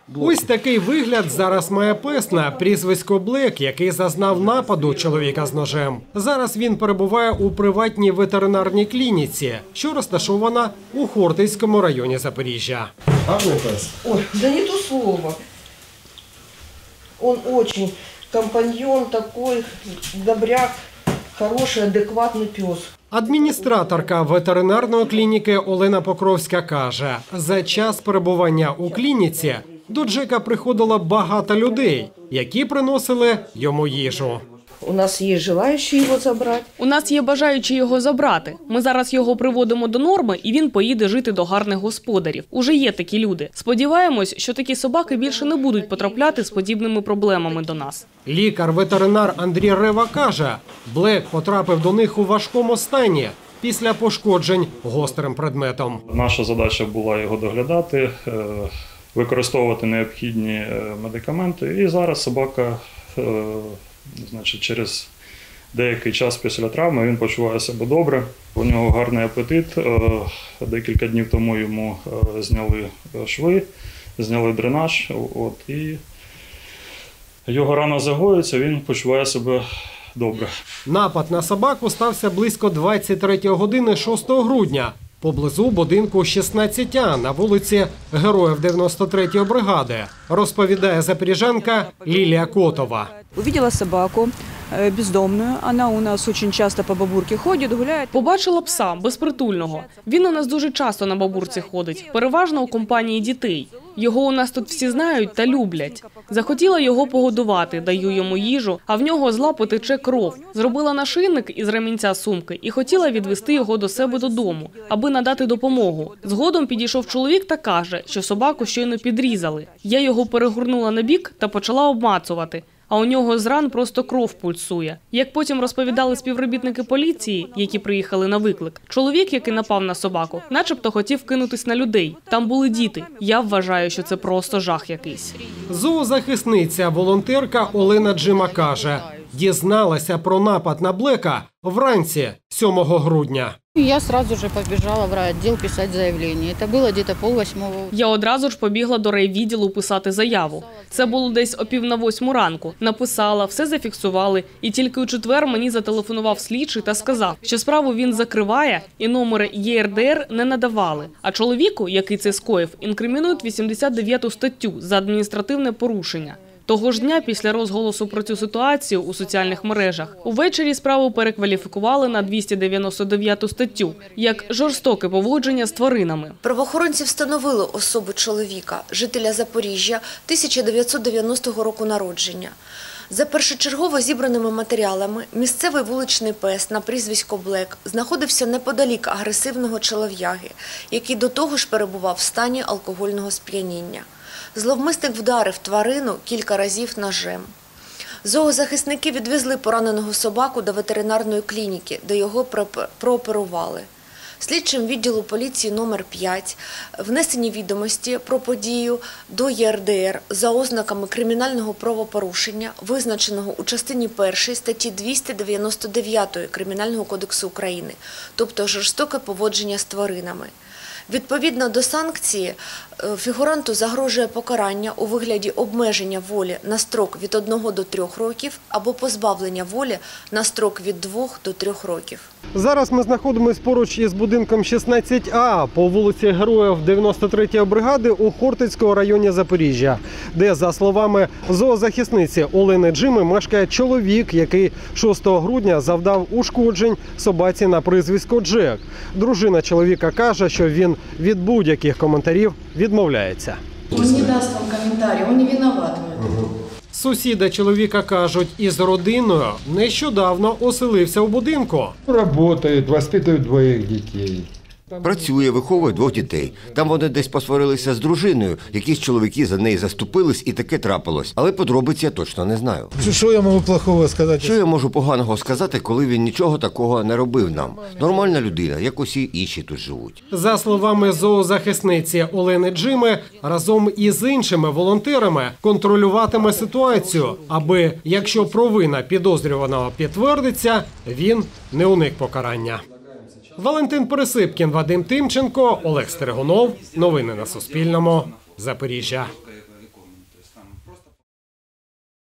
Ось такий вигляд зараз має пес на прізвисько Блек, який зазнав нападу чоловіка з ножем. Зараз він перебуває у приватній ветеринарній клініці, що розташована у Хортицькому районі Запоріжжя. Гарний пес? Ой, да не то слово. Он очень компаньон такой, добряк, хороший, адекватный пес. Адміністраторка ветеринарної клініки Олена Покровська каже, за час перебування у клініці до Джека приходило багато людей, які приносили йому їжу. У нас є желаючі його забрати. У нас є бажаючі його забрати. Ми зараз його приводимо до норми, і він поїде жити до гарних господарів. Уже є такі люди. Сподіваємось, що такі собаки більше не будуть потрапляти з подібними проблемами до нас. Лікар-ветеринар Андрій Рева каже, Блек потрапив до них у важкому стані після пошкоджень гострим предметом. Наша задача була його доглядати, використовувати необхідні медикаменти. І зараз собака, через деякий час після травми він почуває себе добре. У нього гарний апетит. Декілька днів тому йому зняли шви, зняли дренаж. І його рана загоїться, він почуває себе добре. Напад на собаку стався близько 23 години 6 грудня. Поблизу будинку 16А на вулиці Героїв 93-ї бригади, розповідає запоріжанка Лілія Котова. Увидела собаку бездомную, она у нас очень часто по бабурке ходит, гуляет. Побачила пса, безпритульного. Він у нас дуже часто на бабурці ходить, переважно у компанії дітей. Його у нас тут всі знають та люблять. Захотіла його погодувати, даю йому їжу, а в нього з лапи тече кров. Зробила нашийник із ремінця сумки і хотіла відвести його до себе додому, аби надати допомогу. Згодом підійшов чоловік та каже, що собаку щойно підрізали. Я його перегорнула на бік та почала обмацувати. А у нього з ран просто кров пульсує. Як потім розповідали співробітники поліції, які приїхали на виклик, чоловік, який напав на собаку, начебто хотів кинутись на людей. Там були діти. Я вважаю, що це просто жах якийсь. Зоозахисниця, волонтерка Олена Джима каже, дізналася про напад на Блека вранці 7 грудня. Я сразу же побежала в райотдел писать заявление. Это было где-то 7:30. Я одразу ж побігла до райвідділу писати заяву. Це було десь о 7:45 ранку. Написала, все зафіксували. І тільки у четвер мені зателефонував слідчий та сказав, що справу він закриває і номери ЄРДР не надавали. А чоловіку, який це скоїв, інкримінують 89 статтю за адміністративне порушення. Того ж дня, після розголосу про цю ситуацію у соціальних мережах, увечері справу перекваліфікували на 299 статтю, як жорстоке поводження з тваринами. Правоохоронці встановили особу чоловіка, жителя Запоріжжя, 1990 року народження. За першочергово зібраними матеріалами, місцевий вуличний пес на прізвисько Блек знаходився неподалік агресивного чолов'яги, який до того ж перебував в стані алкогольного сп'яніння. Зловмисник вдарив тварину кілька разів ножем. Зоозахисники відвезли пораненого собаку до ветеринарної клініки, де його прооперували. Слідчим відділу поліції номер 5 внесені відомості про подію до ЄРДР за ознаками кримінального правопорушення, визначеного у частині 1 статті 299 Кримінального кодексу України, тобто жорстоке поводження з тваринами. Відповідно до санкції, фігуранту загрожує покарання у вигляді обмеження волі на строк від 1 до 3 років або позбавлення волі на строк від 2 до 3 років. Зараз ми знаходимося поруч із будинком 16А по вулиці Героїв 93-ї бригади у Хортицькому районі Запоріжжя, де, за словами зоозахисниці Олени Джими, мешкає чоловік, який 6 грудня завдав ушкоджень собаці на прізвисько Джек. Дружина чоловіка каже, що він від будь-яких коментарів відмовляється. Він не дасть вам коментарі, він не виноват в цьому. Сусіди чоловіка кажуть, із родиною нещодавно оселився у будинку. Працюють, виховують 2 дітей. Працює, виховує 2 дітей. Там вони десь посварилися з дружиною, якісь чоловіки за неї заступились і таке трапилось. Але подробиці я точно не знаю. Що я можу плохого сказати? Що я можу поганого сказати, коли він нічого такого не робив нам? Нормальна людина, як усі інші тут живуть. За словами зоозахисниці Олени Джими, разом із іншими волонтерами контролюватиме ситуацію, аби, якщо провина підозрюваного підтвердиться, він не уник покарання. Валентин Пересипкін, Вадим Тимченко, Олег Стерегунов. Новини на Суспільному. Запоріжжя.